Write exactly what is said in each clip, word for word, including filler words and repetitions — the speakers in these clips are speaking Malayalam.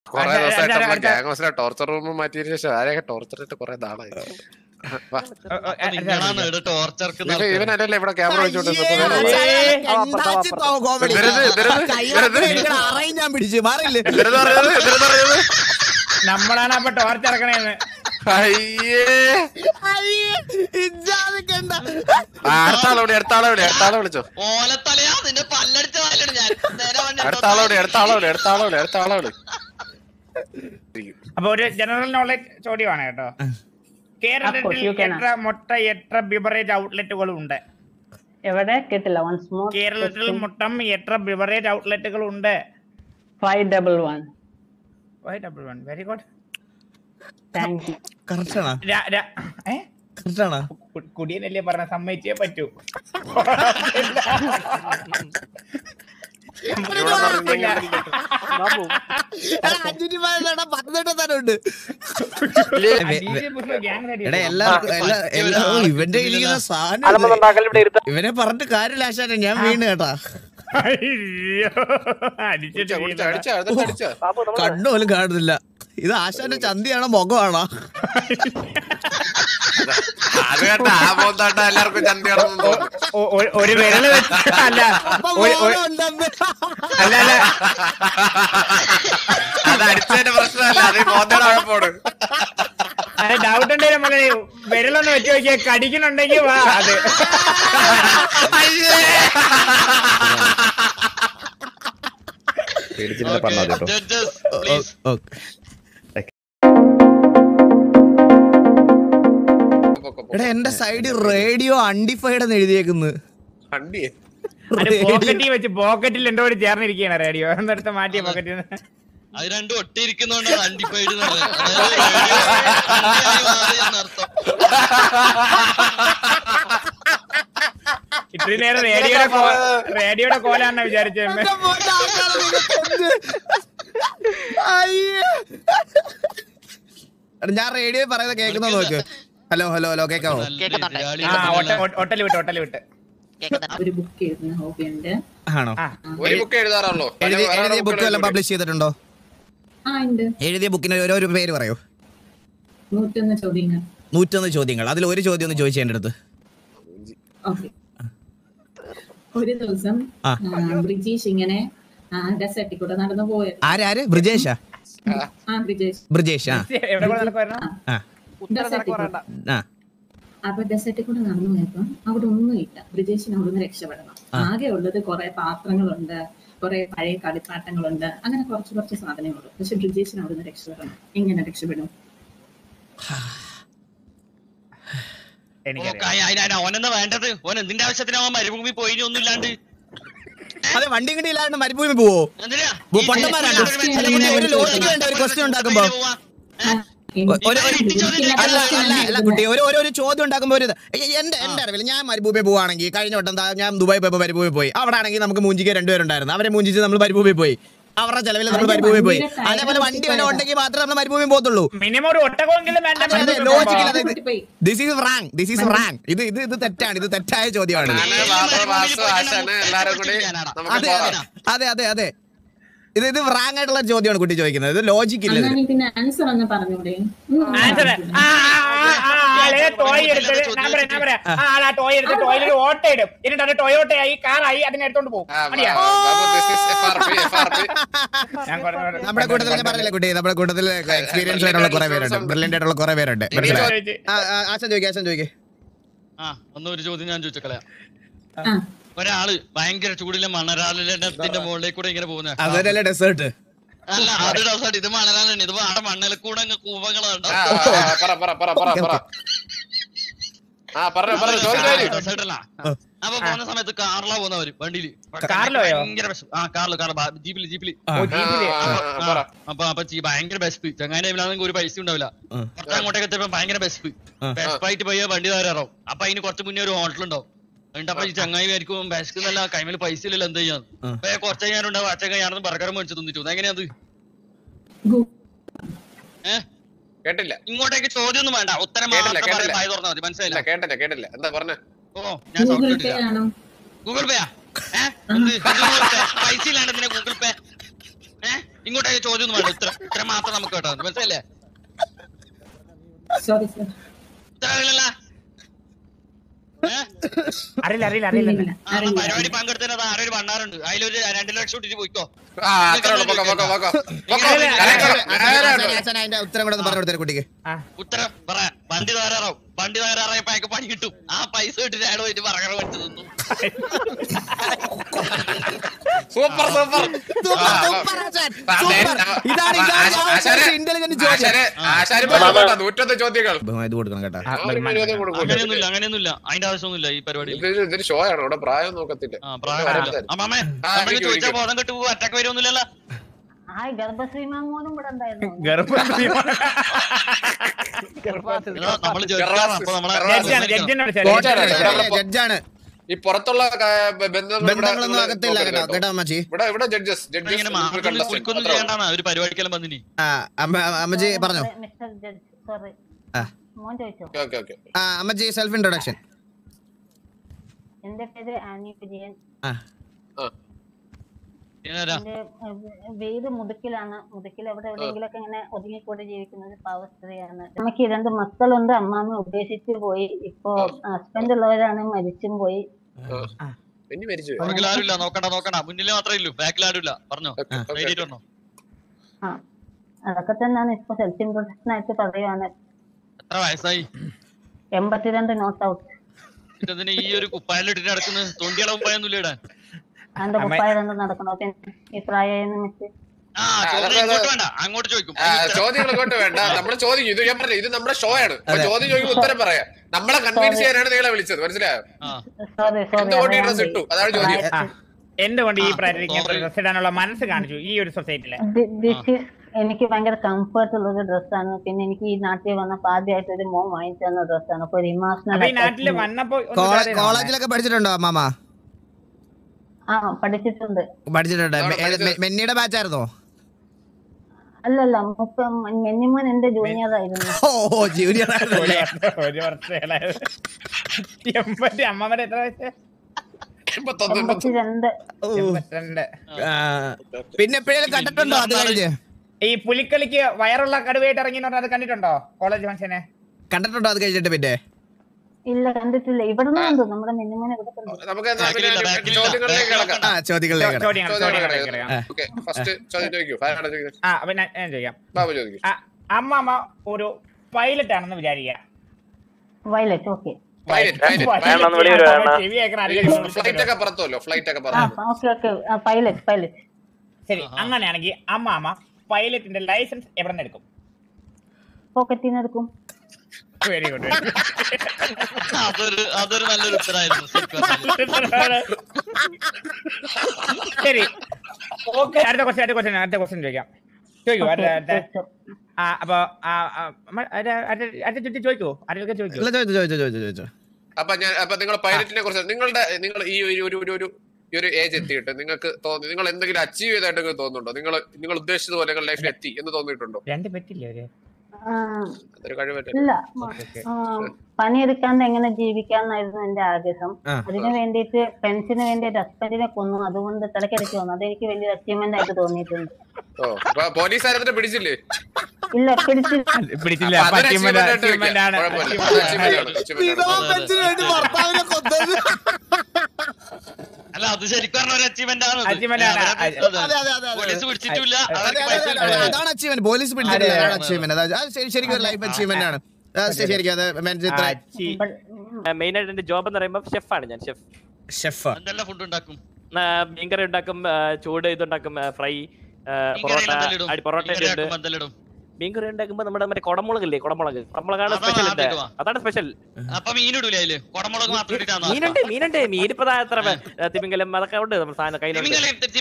കൊറേ ദിവസമായിട്ട് നമ്മളെ ഗ്യാങ് ഹൗസിലെ ടോർച്ചർ റൂം മാറ്റിയതിനു ശേഷം ആരെയൊക്കെ ടോർച്ചർ ചെയ്തിട്ട് കൊറേ നാളായി. ഇവനല്ലേ ഇവിടെ ക്യാമറ വെച്ചോണ്ട് നമ്മളാണ് അപ്പൊ ടോർച്ച് ഇറക്കണേന്ന്. അടുത്താളോടെ അടുത്താളോടെ അടുത്താളെ വിളിച്ചോ. അടുത്താളോടെ അടുത്താളോടെ അടുത്താളോടെ അടുത്താളോടെ. അപ്പൊ ഒരു ജനറൽ നോളജ് ചോദ്യമാണ് കേട്ടോ. കേരളത്തിൽ എത്ര മുട്ട എത്ര ബിവറേജ് ഔട്ട്ലെറ്റുകളും ഉണ്ട്? എവിടെ കേട്ടില്ല. കേരളത്തിൽ മൊത്തം എത്ര ബിവറേജ് ഔട്ട്ലെറ്റുകൾ ഉണ്ട്? Five double one. Five double one. Very good. Thank you. കറക്റ്റാണോ? കറക്റ്റാണോ? കുടിയനല്ലേ പറഞ്ഞ സമ്മതിച്ചേ പറ്റൂ. ഇവന്റെ ഇരിക്കുന്ന സാധനം ഇവനെ പറഞ്ഞിട്ട് കാര്യമില്ല ആശാനെ. ഞാൻ വീണ് കേട്ടാ. കണ്ണു പോലും കാണുന്നില്ല. ഇത് ആശാന്റെ ചന്തിയാണോ മുഖമാണോ? അത് കേട്ടാ ആ പോത്താട്ട എല്ലാവർക്കും ചന്തിയാണെന്ന് ഒരു വിരല് വെച്ച് അല്ല അല്ല അല്ല അത് അടിച്ചതിന്റെ പ്രശ്നമല്ല, അത് പോത്തയുടെ കുഴപ്പമാണ്. അതെ ഡൗട്ട് ഉണ്ടെങ്കിൽ നമ്മള് വിരലൊന്ന് വെച്ച് നോക്കിയാ കടിക്കുന്നുണ്ടെങ്കിൽ വാ. അത് എടാ എന്റെ സൈഡിൽ റേഡിയോ അൺഡിഫൈഡ് എന്ന് എഴുതിയേക്കുന്നത്. പോക്കറ്റിൽ വെച്ച് പോക്കറ്റിൽ എന്റെ കൂടെ ചേർന്നിരിക്കുകയാണ് റേഡിയോ. എന്നിടത്ത് മാറ്റിയ പോക്കറ്റിൽ നിന്ന് അത് രണ്ടും ഒട്ടിയിരിക്കുന്നോണ്ട് അൺഡിഫൈഡ്. ഇത്രയും നേരം റേഡിയോയുടെ റേഡിയോയുടെ കോലാണെന്ന് വിചാരിച്ചത്. ഞാൻ റേഡിയോ പറയുന്നത് കേൾക്കുന്ന നോക്ക്. ഹലോ ഹലോ ഹലോ കേക്കാവോ? ഒട്ടല് വിട്ട് ഒട്ടല് വിട്ട്. ഒരു ബുക്ക് എഴുതുന്ന ഹോബിയുണ്ട്. ആണോ? ഒരു ബുക്ക് എഴുതാറുള്ളൂ. എഴുതിയ ബുക്ക് വല്ലതും പബ്ലിഷ് ചെയ്തിട്ടുണ്ടോ? എഴുതിയ ബുക്കിന് ഓരോ പേര് പറയോ? നൂറ്റൊന്ന് ചോദ്യങ്ങൾ. നൂറ്റൊന്ന് ചോദ്യങ്ങൾ. അതിൽ ഒരു ചോദ്യം ഒന്ന് ചോദിച്ചു എന്റെ അടുത്ത്. ഒരു ദിവസം ബ്രിജേഷ് ഇങ്ങനെ ഡെസേർട്ടിൽ കൂടെ നടന്നു പോയത്. ആരാര്? ബ്രിജേഷാ? ബ്രിജേഷ്. അപ്പൊ ഡെസേർട്ടിൽ കൂടെ നടന്നു പോയപ്പോ അവിടെ ഒന്നുമില്ല. ബ്രിജേഷിന് അവിടെ നിന്ന് രക്ഷപ്പെടണം. ആകെ ഉള്ളത് കുറെ പാത്രങ്ങളുണ്ട്, കുറെ പഴയ കളിപ്പാട്ടങ്ങളുണ്ട്, അങ്ങനെ കുറച്ച് കുറച്ച് സാധനങ്ങളുണ്ട്. പക്ഷെ ബ്രിജേഷിന് അവിടെ നിന്ന് രക്ഷപ്പെടണം. എങ്ങനെ രക്ഷപ്പെടും? ഓനെന്താ വേണ്ടത്? ഓൻ എന്തിന്റെ ആവശ്യത്തിന് അവൻ മരുഭൂമി പോയി ഒന്നും ഇല്ലാണ്ട്? അതെ വണ്ടി കിട്ടി ഇല്ലാണ്ട് മരുഭൂമി പോവോ? ഒരു ലോജിക്ക് വേണ്ട ഒരു ക്വസ്റ്റ്യൻ ഉണ്ടാക്കുമ്പോ. അല്ല അല്ല അല്ല കുട്ടി ഒരു ഒരു ചോദ്യം ഉണ്ടാക്കുമ്പോ ഒരു എന്റെ എന്റെ അറിവിൽ ഞാൻ മരുഭൂമി പോവാണെങ്കിൽ കഴിഞ്ഞ വട്ടം ഞാൻ ദുബായി പോയപ്പോ മരുഭൂമി പോയി. അവിടെ ആണെങ്കിൽ നമുക്ക് മൂഞ്ചിക്ക് രണ്ടുപേരുണ്ടായിരുന്നു. അവരെ മൂഞ്ചിച്ച് നമ്മൾ മരുഭൂമി പോയി. അവരുടെ ചെലവിൽ നമ്മൾ മരുഭൂമി പോയി. അതേപോലെ വണ്ടി വല്ല ഉണ്ടെങ്കിൽ മാത്രമേ നമ്മൾ മരുഭൂമി പോകത്തുള്ളൂ. This is wrong. This is wrong. ഇത് ഇത് ഇത് തെറ്റാണ്. ഇത് തെറ്റായ ചോദ്യമാണ്. അതെ അതെ അതെ ഇത് ഇത് റാങ് ആയിട്ടുള്ള ചോദ്യമാണ് കുട്ടി ചോദിക്കുന്നത്. ഇത് ലോജിക്ക് ഇല്ല. ടോയ് എടുത്ത് ടോയ് എടുത്ത് ടോയിലൊരു ഓട്ടയിടും. എന്നിട്ട് അത് ടൊയോട്ടയായി കാറായി അതിനെ എടുത്തോണ്ട് പോകും. നമ്മുടെ കൂട്ടത്തിൽ ഞാൻ പറഞ്ഞില്ല കുട്ടി, നമ്മുടെ കൂട്ടത്തിൽ എക്സ്പീരിയൻസ് ആയിട്ടുള്ള കുറെ പേരുണ്ട്, ബ്രില്യന്റ് ആയിട്ടുള്ള കുറെ പേരുണ്ട്. ആശാൻ ചോദിക്കേ ആശാൻ ചോദിക്കേ ആ ഒന്നൊരു ചോദ്യം ഞാൻ ചോദിച്ചക്കളയാ. ഒരാള് ഭയങ്കര ചൂടിലെ മണലാലിന്റെ മുകളിലേക്ക് കൂടെ ഇങ്ങനെ പോകുന്ന അതല്ലേ ഡെസേർട്ട്? അല്ല അത് ഡെസേർട്ട്. ഇത് മണലാലാണ്. ഇത് ആ മണ്ണൽ കൂടെ കൂപങ്ങളുണ്ടോ? ഡെസേർട്ടല്ല. അപ്പൊ പോകുന്ന സമയത്ത് കാറിലാ പോകുന്നവര് വണ്ടിയില് ഭയങ്കര ആ കാറില് കാർ ജീപ്പില് ജീപ്പില് അപ്പൊ അപ്പൊ ഭയങ്കര ബെസ്റ്റ്. ചങ്ങായി ടൈമിലാണെങ്കിൽ ഒരു പൈസ ഉണ്ടാവില്ല. കുറച്ച് അങ്ങോട്ടേക്ക് എത്തിയപ്പോ ഭയങ്കര ബെസ്റ്റ് ബെസ്റ്റായിട്ട് പോയി വണ്ടി താരാറാവും. അപ്പൊ അതിന് കുറച്ച് മുന്നേ ഒരു ഹോട്ടലുണ്ടാവും. അപ്പൊ ഈ ചങ്ങായി ആയിരിക്കും ബെസ്റ്റിന്നല്ല കൈമേല് പൈസ ഇല്ലല്ലോ എന്താ ചെയ്യാൻ. അപ്പൊ കുറച്ച് കഴിഞ്ഞാലുണ്ടാവും അച്ഛൻ ഞാനൊന്ന് ബർഗർ മേടിച്ചു തന്നിട്ടു. എങ്ങനെയാത്? ഏഹ് കേട്ടില്ല. ഇങ്ങോട്ടേക്ക് ചോദ്യം ഒന്നും വേണ്ട, ഉത്തരം തുറന്നാൽ മതി. മനസ്സിലായില്ല? കേട്ടില്ല കേട്ടില്ല എന്താ പറഞ്ഞ? ഓ ഞാൻ ഗൂഗിൾ പേയാ? പൈസ ഇല്ലാണ്ട് ഗൂഗിൾ പേ? ഏഹ് ഇങ്ങോട്ടേക്ക് ചോദ്യം ഒന്നും വേണ്ട. ഇത്ര ഇത്ര മാത്രം നമുക്ക് കേട്ടോ. മനസ്സിലല്ലേ? Sorry sir. ഇത്ര അറിയില്ലല്ലോ. അറിയില്ല അറിയില്ല അറിയില്ല പരിപാടി പങ്കെടുത്തത് ആരോ ഒരു ഭണ്ണാറുണ്ട്. അതിലൊരു രണ്ടു ലക്ഷം ഇട്ടിട്ട് പോയിക്കോ. അതിന്റെ ഉത്തരം കൂടെ പറഞ്ഞു കൊടുത്തേ കുട്ടിക്ക്. ഉത്തരം പറയാ. വണ്ടി തകരാറാവും. വണ്ടി തകരാറായപ്പോ അയക്ക് പണി കിട്ടും. ആ പൈസ കിട്ടിട്ട് അയാൾ പോയിട്ട് പറകണ പഠിച്ചു തന്നു. Super super. നൂറ്റൊന്ന് ചോദ്യങ്ങൾ ഇത് കൊടുക്കണം കേട്ടോ. അങ്ങനെയൊന്നുമില്ല അങ്ങനെയൊന്നുമില്ല. അതിന്റെ ആവശ്യമൊന്നുമില്ല ഈ പരിപാടി. ഇതൊരു ഷോ ആണ്. ഇവിടെ പ്രായം നോക്കത്തില്ല. ആ പ്രായം അമ്മാമേ ചോദിച്ചാൽ ബോധം കെട്ടു പോകും. അറ്റാക്ക് വരുമൊന്നുമില്ലല്ലോ. ഗർഭശ്രീ മാമോനും ഇവിടെ ഉണ്ടായിരുന്നു. നമ്മള് ജഡ്ജാണ്. അപ്പൊ നമ്മളെ ജഡ്ജാണ്. ഈ പുറത്തുള്ള ബന്ധങ്ങളൊന്നും അകത്തില്ല കേട്ടോ കേട്ടോ അമ്മച്ചി. ഇവിടെ ഇവിടെ ജഡ്ജസ് കുളിക്കൊന്നും ചെയ്യേണ്ടാണ് ഒരു പരിപാടിക്കെല്ലാം വന്നിനി. അമ്മച്ചി പറഞ്ഞോ. മിസ്റ്റർ ജഡ്ജ് സോറി മോൻ ചോദിച്ചോ. ആ അമ്മച്ചി സെൽഫ് ഇൻട്രൊഡക്ഷൻ. എന്റെ പേര് ആനി കുര്യൻ. ഏതാ എന്റെ വീട് മുതുക്കിലാണ്. മുതുക്കിൽ എവിടെ എവിടെയെങ്കിലൊക്കെ ഇങ്ങനെ ഒതുങ്ങിക്കൂടി ജീവിക്കുന്ന ഒരു പാവ സ്ത്രീയാണ്. അമ്മക്ക് രണ്ട് മക്കളുണ്ട്. അമ്മാമ്മ ഉപേക്ഷിച്ചു പോയി. ഇപ്പൊ ഹസ്ബൻഡ് ഉള്ളവരാണ് മരിച്ചും പോയി. ആരുമില്ല. നോക്കണ്ട നോക്കണ്ട. മുന്നിൽ മാത്രമേ ഉള്ളൂ. ബാക്കിൽ ആരുമില്ല. പറഞ്ഞോ. പറഞ്ഞോ. ആ അതൊക്കെ തന്നെയാണ് ഇപ്പൊ സെൽഫ് ഇൻട്രൊഡക്ഷൻ ആയിട്ട് പറയുവാണ്. എത്ര വയസ്സായി? എൺപത്തിരണ്ട് നോട്ട് ഔട്ട്. ഇതിന് ഈ ഒരു കുപ്പായിലിട്ടിട്ട് നടക്കുന്നത് തൊണ്ടിയുടെ കുപ്പായൊന്നുമില്ല ഇടാൻ. അതിന്റെ കുപ്പായ കൊണ്ട് നടക്കണോ ഈ പ്രായം വെച്ച്? അങ്ങോട്ട് ചോദിക്കും. ചോദ്യങ്ങൾ ഇങ്ങോട്ട് വേണ്ട. നമ്മള് ചോദിക്കും. ഇത് ഞാൻ പറഞ്ഞു ഇത് നമ്മുടെ ഷോ ആണ്. ചോദ്യം ചോദിക്കും ഉത്തരം പറയാം. നമ്മളെ കൺവിൻസ് ചെയ്യാനാണ് നിങ്ങളെ വിളിച്ചത്. മനസ്സിലായോ? ഡ്രസ് ഇട്ടു അതാണ് ചോദ്യം. എന്തുകൊണ്ട് ഈ ഡ്രസ് ഇടാനുള്ള മനസ്സ് കാണിച്ചു ഈ ഒരു സൊസൈറ്റിയില്? എനിക്ക് ഭയങ്കര കംഫർട്ട് ഉള്ള ഒരു ഡ്രസ്സാണ്. പിന്നെ എനിക്ക് ഈ നാട്ടിൽ വന്നപ്പോ ആദ്യമായിട്ട് ഒരു മോൻ വാങ്ങിച്ചു തന്ന ഡ്രസ്സാണ്. അപ്പൊ ഒരു ഇമോഷണൽ. നാട്ടില് വന്നപ്പോ കോളേജിലൊക്കെ പഠിച്ചിട്ടുണ്ടോ മാമ? ആ പഠിച്ചിട്ടുണ്ട്. പഠിച്ചിട്ടുണ്ട്. മെന്നിയുടെ ബാച്ചായിരുന്നോ? അല്ലല്ല മെന്നിമോൻ എന്റെ ജൂനിയർ ആയിരുന്നു. ഓ ജൂനിയർ ഒരു വർഷം. അമ്മമ്മയുടെ എത്ര വയസ്സ്? എൺപത്തിരണ്ട്. പിന്നെ എപ്പോഴേലും കണ്ടിട്ടുണ്ടോ അത് കഴിഞ്ഞ്? ഈ പുലിക്കളിക്ക് വയറുള്ള കടുവയായിട്ട് ഇറങ്ങി അത് കണ്ടിട്ടുണ്ടോ? കോളേജ് ഫംഗ്ഷനെ കണ്ടിട്ടുണ്ടോ അത് കഴിഞ്ഞിട്ട്? പിന്നെ ഇല്ല കണ്ടിട്ടില്ല. ഇവിടെ നിന്നുണ്ട് നമ്മുടെ മെന്നിമോനെ ഇവിടെ അമ്മമ്മ ഒരു പൈലറ്റ് ആണെന്ന് വിചാരിക്കുക. വയലറ്റ്. ഓക്കെ പൈലറ്റ് പൈലറ്റ് ശരി. അങ്ങനെയാണെങ്കിൽ അമ്മാമ്മ പൈലറ്റിന്റെ ലൈസൻസ് എവിടെ നിന്ന് എടുക്കും? പോക്കറ്റിൽ നിന്ന് എടുക്കും. Very good. അതൊരു അതൊരു നല്ലൊരു ഉത്തരമായിരുന്നു. ശരി ഓക്കെ. അടുത്ത ക്വസ്റ്റ്യൻ അടുത്ത ക്വസ്റ്റ്യൻ അടുത്ത ക്വസ്റ്റ്യൻ ചോദിക്കാം. ചോദിക്കൂ. അപ്പൊ അടുത്ത ചുറ്റി ചോദിക്കൂ. ആരെയൊക്കെ ചോദിക്കൂ. അപ്പൊ ഞാൻ അപ്പൊ നിങ്ങൾ പൈലറ്റിനെ കുറിച്ച് നിങ്ങളുടെ നിങ്ങൾ ഈ ഒരു ഒരു ഈ ഒരു ഏജ് എത്തിയിട്ട് നിങ്ങൾക്ക് തോന്നി നിങ്ങൾ എന്തെങ്കിലും അച്ചീവ് ചെയ്തായിട്ട് തോന്നുന്നുണ്ടോ? നിങ്ങൾ നിങ്ങൾ ഉദ്ദേശിച്ചതുപോലെ നിങ്ങൾ ലൈഫിൽ എത്തി എന്ന് തോന്നിയിട്ടുണ്ടോ? രണ്ട് പറ്റില്ലേ? ഇല്ല. പണിയെടുക്കാണ്ട് എങ്ങനെ ജീവിക്കാന്നായിരുന്നു എന്റെ ആഗ്രഹം. അതിനു വേണ്ടിയിട്ട് പെൻഷന് വേണ്ടി ഒരു ഹസ്ബൻഡിനെ കൊന്നു. അതുകൊണ്ട് തിടക്കിടയ്ക്ക് വന്നു. അതെനിക്ക് വലിയൊരു അച്ചീവ്മെന്റ് ആയിട്ട് തോന്നിയിട്ടുണ്ട്. പോലീസുകാരെ പിടിച്ചില്ലേ? ഇല്ല പിടിച്ചില്ല. പിടിച്ചില്ല. അല്ല അത് ശരിക്കും ഒരു അച്ചീവ്മെന്റ് ആണ്. പോലീസ് പിടിച്ചിട്ടില്ല. അതാണ് അച്ചീവ്മെന്റ്. പോലീസ് പിടിച്ചിട്ടില്ല. അതാണ് അച്ചീവ്മെന്റ്. ശരിക്കും ഒരു ലൈഫ് അച്ചീവ്മെന്റ് ആണ്. ശരിക്കും അത് മെയിൻ ആയിട്ട് എന്റെ ജോബ് എന്ന് പറയുമ്പോൾ ഷെഫാണ് ഞാൻ. ഷെഫ് ഷെഫ് എന്തെല്ലാം ഫുഡ് ഉണ്ടാക്കും? മീൻകറി ഉണ്ടാക്കും, ചൂട് ഇതുണ്ടാക്കും, ഫ്രൈ, പൊറോട്ട പൊറോട്ട മീൻകറി ഉണ്ടാക്കുമ്പോ നമ്മുടെ മറ്റേ കുടമുളകില്ലേ? കുടമുളക് കുടമുളകാണ് സ്പെഷ്യൽ. അതാണ് സ്പെഷ്യൽ. മീനുണ്ട് മീനുണ്ട് മീനിപ്പോ എത്ര തിമിംഗലം അതൊക്കെ ഉണ്ട് നമ്മുടെ സാധനം കയ്യിലുണ്ട്.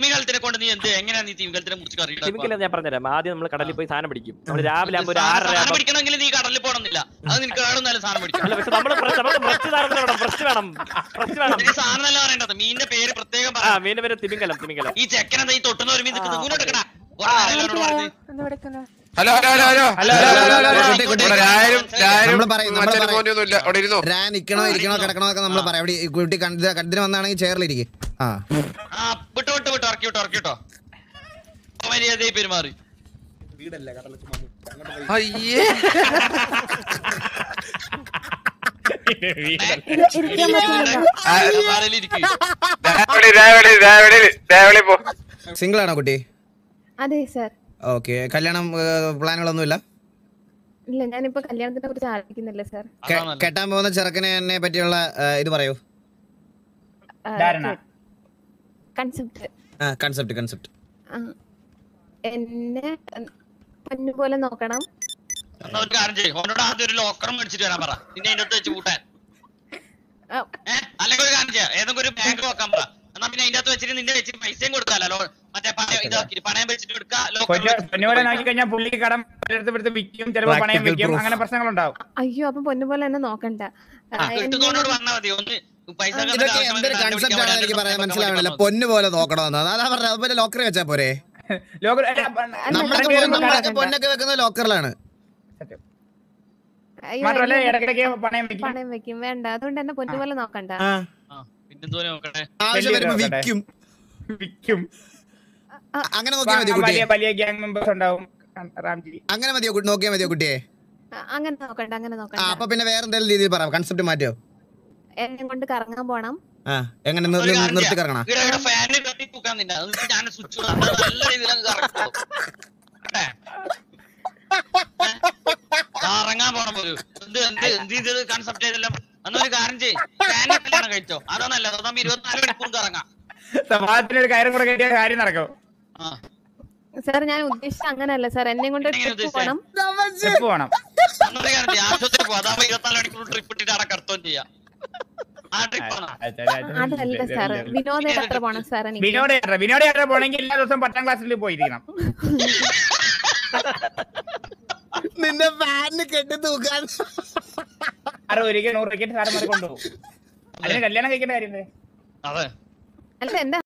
തിമിംഗലം ഞാൻ പറഞ്ഞുതരാം. ആദ്യം നമ്മൾ കടലിൽ പോയി സാധനം പിടിക്കും. നമ്മൾ രാവിലെ ആകുമ്പോൾ ഒരു ആറര അല്ല പക്ഷെ നമ്മള് ഫ്രഷ് വേണം. ഫ്രഷ് വേണം ഫ്രഷ് വേണം. മീനിന്റെ പേര് പ്രത്യേകം ആ മീനിന്റെ പേര് തിമിംഗലം. തിമിംഗലം ഈ ചെക്കനെ ഈ തൊട്ടുന്ന ഒരു മീൻ ഹലോ ഹലോ ഹലോ ഹലോ നിക്കണോ ഇരിക്കണോ കിടക്കണോ ഒക്കെ നമ്മൾ പറയാം. അവിടെ കുട്ടി കണ്ടിന് വന്നാണെങ്കിൽ ചെയറിലിരിക്കും. ആ വിട്ടോ വിട്ടോ വിട്ടോ ഇറക്കി വിട്ടോ ഇറക്കി വിട്ടോ. അപമര്യാദയായി പെരുമാറി. അയ്യേ സിംഗിൾ ആണോ കുട്ടി? അതെ സർ. ഓക്കെ, കല്യാണം പ്ലാനുകളൊന്നും ഇല്ല? ഇല്ല, ഞാനിപ്പോ കല്യാണത്തിനെ കുറിച്ച് ആലോചിക്കുന്നില്ല സർ. കെട്ടാൻ പോകുന്ന ചെറുക്കനെ പറ്റിയുള്ള ഇത് പറയൂ. കൺസെപ്റ്റ് കൺസെപ്റ്റ് കൺസെപ്റ്റ് എന്നെ പൊന്നുപോലെ നോക്കണം. ലോക്കർ മേടിച്ചിട്ട് വരാൻ പറ, നിന്നെ അതിന്റെ വെച്ച് കൂട്ടാൻ. അല്ലെങ്കിൽ ഒരു കാര്യം ചെയ്യാം, ഏതെങ്കിലും ഒരു ബാങ്ക് നോക്കാൻ പറ. എന്നാ പിന്നെ അതിന്റെ അകത്ത് വെച്ചിട്ട് നിന്റെ വെച്ചിട്ട് പൈസയും കൊടുക്കാലോ. മറ്റേ ഇതാക്കി പണയം വെച്ചിട്ട് എടുക്കാം. പുള്ളിക്ക് കടം വിൽക്കും, ചിലപ്പോ പണയം വെക്കും, അങ്ങനെ പ്രശ്നങ്ങളുണ്ടാവും. അയ്യോ, അപ്പൊ പൊന്നുപോലെ എന്നെ നോക്കണ്ട. കിട്ടുന്നോട് പറഞ്ഞാൽ മതി. ഒന്ന് പൈസ എനിക്ക് പറയാൻ മനസ്സിലാവണില്ല. പൊന്നു പോലെ നോക്കണമെന്ന് അതാ പറഞ്ഞ ലോക്കറി വെച്ചാ പോരെ? നമ്മളൊക്കെ പൊന്നൊക്കെ വെക്കുന്നത് ലോക്കറിലാണ്. പണയം വെക്കും, വേണ്ട. അതുകൊണ്ട് എന്നെ പൊന്നുപോലെ നോക്കണ്ട. ആവശ്യം വരുമ്പോ വിൽക്കും. അങ്ങനെ നോക്കിയാ മതിയോ കുട്ടിയെ? അങ്ങനെ മതിയോ നോക്കിയാ മതിയോ കുട്ടിയെ? അങ്ങനെ നോക്കണ്ട, അങ്ങനെ നോക്കണ്ട. അപ്പൊ പിന്നെ വേറെ എന്തെങ്കിലും രീതിയിൽ പറ, കൺസെപ്റ്റ് മാറ്റിയോ? എന്നെ കൊണ്ട് കറങ്ങാൻ പോണം. എങ്ങനെ നിർത്തി കറങ്ങണം? കറങ്ങാൻ പോണം പോലും. കൺസെപ്റ്റ് ചെയ്തെല്ലാം അന്നൊരു കാര്യം ചെയ്യും, കഴിച്ചോ. അതാ നല്ലത്. അതാകുമ്പോ ഇരുപത്തിനാല് മണിക്കൂർ കറങ്ങാം. സമാജത്തിനൊരു കാര്യം കൂടെ കിട്ടിയ കാര്യം നടക്കും. സാർ, ഞാൻ ഉദ്ദേശിച്ച അങ്ങനെയല്ല സാർ. എന്നെ കൊണ്ട് ട്രിപ്പ് പോണം. ആശുപത്രി പോവാം. അതാകുമ്പോ ഇരുപത്തിനാല് മണിക്കൂർ ട്രിപ്പ് ഇട്ടിട്ട് അവിടെ കർത്തവും ചെയ്യാം. അതല്ല സാർ, വിനോദയാത്ര പോണം സാർ. എനിക്ക് വിനോദയാത്ര വിനോദയാത്ര പോണെങ്കിൽ എല്ലാ ദിവസവും പത്താം ക്ലാസ്സിൽ പോയിരിക്കണം. നിന്റെ ഫാനിന് കെട്ടി തൂക്കാൻ സാറ് ഒരിക്കൽ നൂറ് വിക്കറ്റ് സാറന്മാരെ കൊണ്ടുപോകും. അതിന് കല്യാണം കഴിക്കേണ്ട കാര്യം അതെ. അല്ല, എന്റെ